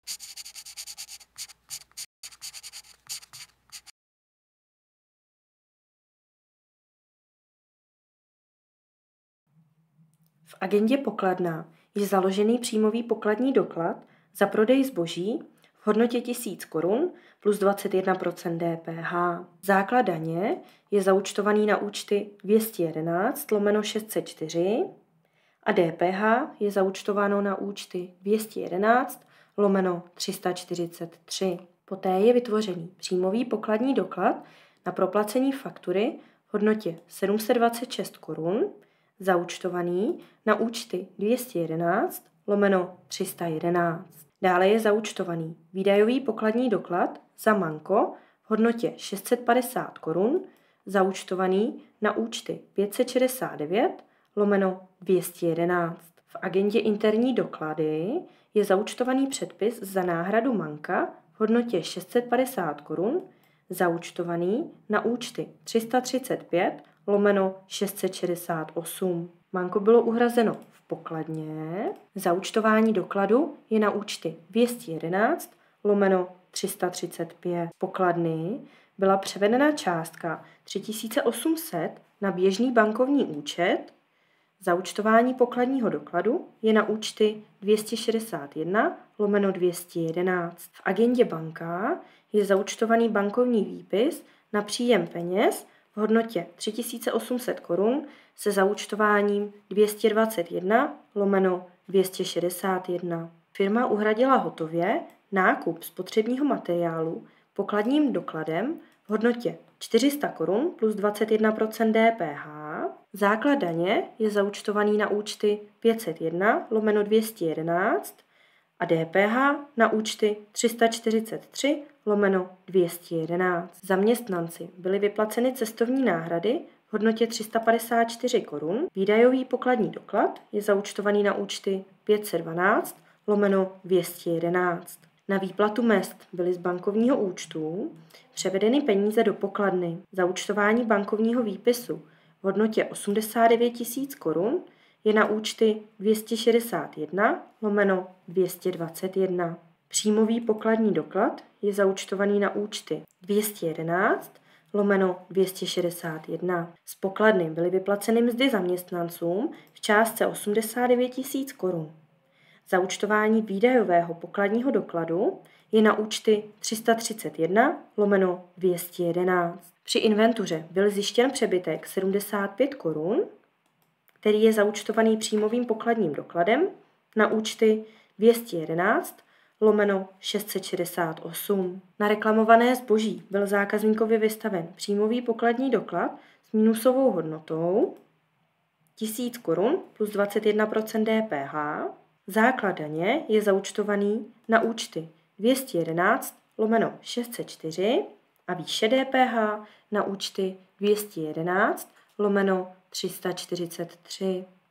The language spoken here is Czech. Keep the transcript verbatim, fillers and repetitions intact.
V agendě pokladna je založený příjmový pokladní doklad za prodej zboží v hodnotě tisíc korun plus dvacet jedna procent D P H. Základ daně je zaúčtovaný na účty dvě stě jedenáct lomeno šest set čtyři a D P H je zaúčtováno na účty dvě stě jedenáct lomeno tři sta čtyřicet tři. Poté je vytvořený příjmový pokladní doklad na proplacení faktury v hodnotě sedm set dvacet šest korun, zaúčtovaný na účty dvě stě jedenáct lomeno tři sta jedenáct. Dále je zaúčtovaný výdajový pokladní doklad za Manko v hodnotě šest set padesát korun, zaúčtovaný na účty pět set šedesát devět lomeno dvě stě jedenáct. V agendě interní doklady je zaúčtovaný předpis za náhradu Manka v hodnotě šest set padesát korun, zaúčtovaný na účty tři sta třicet pět lomeno šest set šedesát osm. Manko bylo uhrazeno v pokladně, zaúčtování dokladu je na účty dvě stě jedenáct lomeno tři sta třicet pět. Pokladny byla převedena částka tři tisíce osm set na běžný bankovní účet, zaúčtování pokladního dokladu je na účty dvě stě šedesát jedna lomeno dvě stě jedenáct. V agendě banka je zaúčtovaný bankovní výpis na příjem peněz v hodnotě tři tisíce osm set korun se zaúčtováním dvě stě dvacet jedna lomeno dvě stě šedesát jedna. Firma uhradila hotově nákup spotřebního materiálu pokladním dokladem v hodnotě čtyři sta korun plus dvacet jedna procent D P H. Základ daně je zaúčtovaný na účty pět set jedna lomeno dvě stě jedenáct a D P H na účty tři sta čtyřicet tři lomeno dvě stě jedenáct. Zaměstnanci byly vyplaceny cestovní náhrady v hodnotě tři sta padesát čtyři korun. Výdajový pokladní doklad je zaúčtovaný na účty pět set dvanáct lomeno dvě stě jedenáct. Na výplatu mezd byly z bankovního účtu převedeny peníze do pokladny. Zaúčtování bankovního výpisu v hodnotě osmdesát devět tisíc korun je na účty dvě stě šedesát jedna lomeno dvě stě dvacet jedna. Příjmový pokladní doklad je zaúčtovaný na účty dvě stě jedenáct lomeno dvě stě šedesát jedna. Z pokladny byly vyplaceny mzdy zaměstnancům v částce osmdesát devět tisíc korun. Zaúčtování výdajového pokladního dokladu je na účty tři sta třicet jedna lomeno dvě stě jedenáct. Při inventuře byl zjištěn přebytek sedmdesát pět korun, který je zaúčtovaný příjmovým pokladním dokladem na účty dvě stě jedenáct lomeno šest set šedesát osm. Na reklamované zboží byl zákazníkovi vystaven příjmový pokladní doklad s minusovou hodnotou tisíc korun plus dvacet jedna procent D P H. Základ daně je zaúčtovaný na účty dvě stě jedenáct lomeno šest set čtyři a výše D P H na účty dvě stě jedenáct lomeno tři sta čtyřicet tři.